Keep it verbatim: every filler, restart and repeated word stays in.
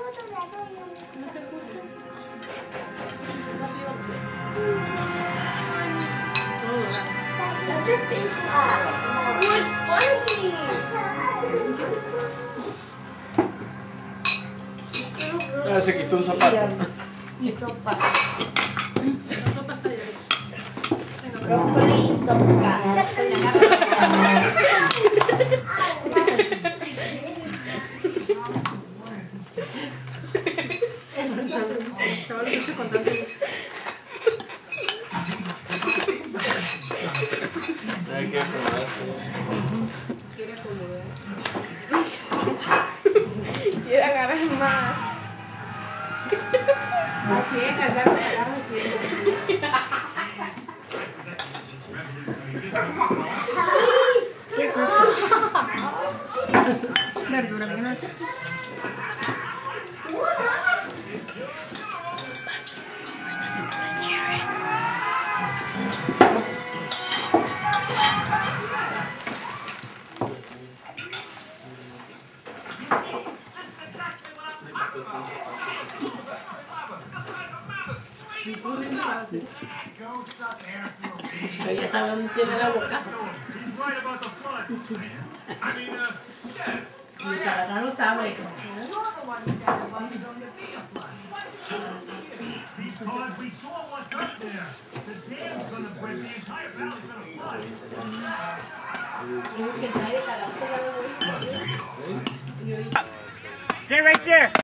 That's your face. What's funny? Ah, se quitó un zapato. Y sopa. Brócoli y sopa. Hay que probarse. Quiere agarrar más. Así es, agarra, agarra así. ¿Qué es eso? Verdura, ¿bien? Ya sabe dónde tiene la boca. Y Salazar lo sabe. Because we saw what's up there. The dam's gonna break. The entire barrel's gonna flood. Stay right there.